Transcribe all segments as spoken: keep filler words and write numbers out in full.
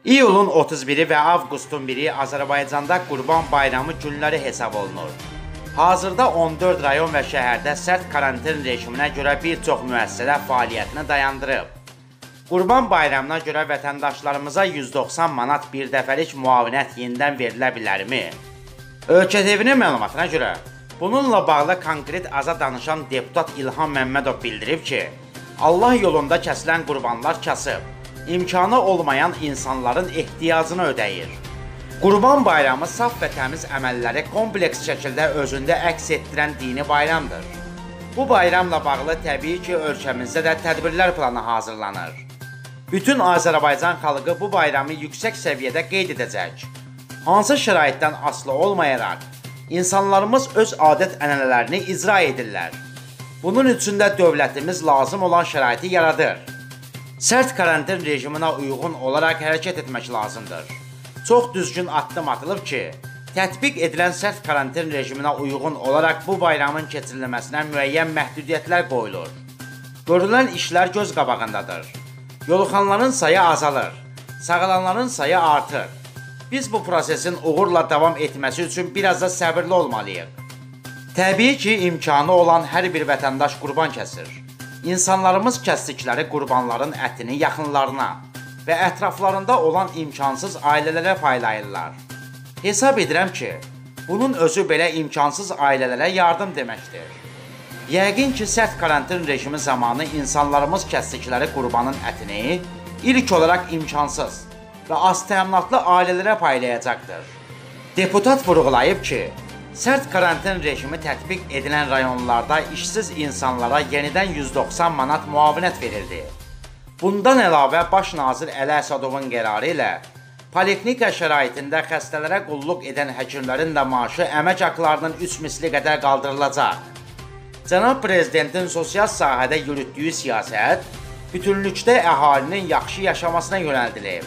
İyulun otuz biri və avqustun biri Azərbaycanda Qurban Bayramı günləri hesab olunur. Hazırda on dörd rayon və şəhərdə sərt karantin rejiminə görə bir çox müəssisələr fəaliyyətini dayandırıb. Qurban Bayramına görə vətəndaşlarımıza yüz doxsan manat bir dəfəlik müavinət yenidən verilə bilərmi? Ölkə T V-nin məlumatına görə, bununla bağlı konkret aza danışan deputat İlham Məmmədov bildirib ki, Allah yolunda kəsilən qurbanlar kasıb, imkanı olmayan insanların ehtiyacını ödəyir. Qurban Bayramı saf və təmiz əməlləri kompleks şəkildə özündə əks etdirən dini bayramdır. Bu bayramla bağlı təbii ki, ölkəmizdə də tədbirlər planı hazırlanır. Bütün Azərbaycan xalqı bu bayramı yüksək səviyyədə qeyd edəcək. Hansı şəraitdən asılı olmayaraq, insanlarımız öz adət-ənənələrini icra edirlər. Bunun üçün də dövlətimiz lazım olan şəraiti yaradır. Sərt karantin rejiminə uyğun olaraq hərəkət etmək lazımdır. Çox düzgün addım atılıb ki, tətbiq edilən sərt karantin rejiminə uyğun olaraq bu bayramın keçirilməsinə müəyyən məhdudiyyətlər qoyulur. Görülən işlər göz qabağındadır. Yoluxanların sayı azalır, sağalanların sayı artır. Biz bu prosesin uğurla davam etməsi üçün biraz da səbirli olmalıyıq. Təbii ki, imkanı olan hər bir vətəndaş qurban kəsir. İnsanlarımız kəsdikləri qurbanların ətini yaxınlarına və ətraflarında olan imkansız ailələrə paylayırlar. Hesab edirəm ki, bunun özü belə imkansız ailələrə yardım deməkdir. Yəqin ki, sərt karantin rejimi zamanı insanlarımız kəsdikləri qurbanın ətini ilk olaraq imkansız və az təminatlı ailələrə paylayacaqdır. Deputat vurğulayıb ki, sərt karantin rejimi tətbiq edilən rayonlarda işsiz insanlara yenidən yüz doxsan manat müavinət verildi. Bundan əlavə, Baş nazir Əli Əsədovun qərarı ilə poliklinika şəraitində xəstələrə qulluq edən həkimlərin də maaşı əmək haqlarının üç misli qədər qaldırılacaq. Cənab Prezidentin sosial sahədə yürütdüyü siyasət bütünlükdə əhalinin yaxşı yaşamasına yönəldilib.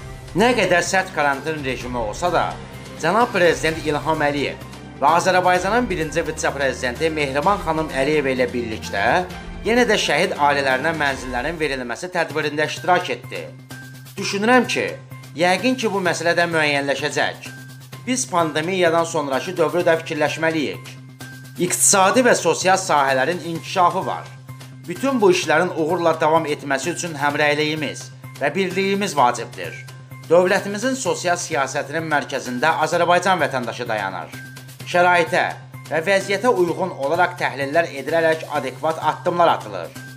Nə qədər sərt karantin rejimi olsa da, Cənab Prezident İlham Əliyev və Azərbaycanın birinci vitse-prezidenti Mehriban xanım Əliyeva ilə birlikdə yenə də şəhid ailələrinə mənzillərin verilməsi tədbirində iştirak etdi. Düşünürəm ki, yəqin ki, bu məsələ də müəyyənləşəcək. Biz pandemiyadan sonraki dövrü də fikirləşməliyik. İqtisadi və sosial sahələrin inkişafı var. Bütün bu işlərin uğurla davam etməsi üçün həmrəyliyimiz və birliyimiz vacibdir. Dövlətimizin sosial siyasətinin mərkəzində Azərbaycan vətəndaşı dayanır. Şəraitə və vəziyyətə uyğun olaraq təhlillər edilərək adekvat addımlar atılır.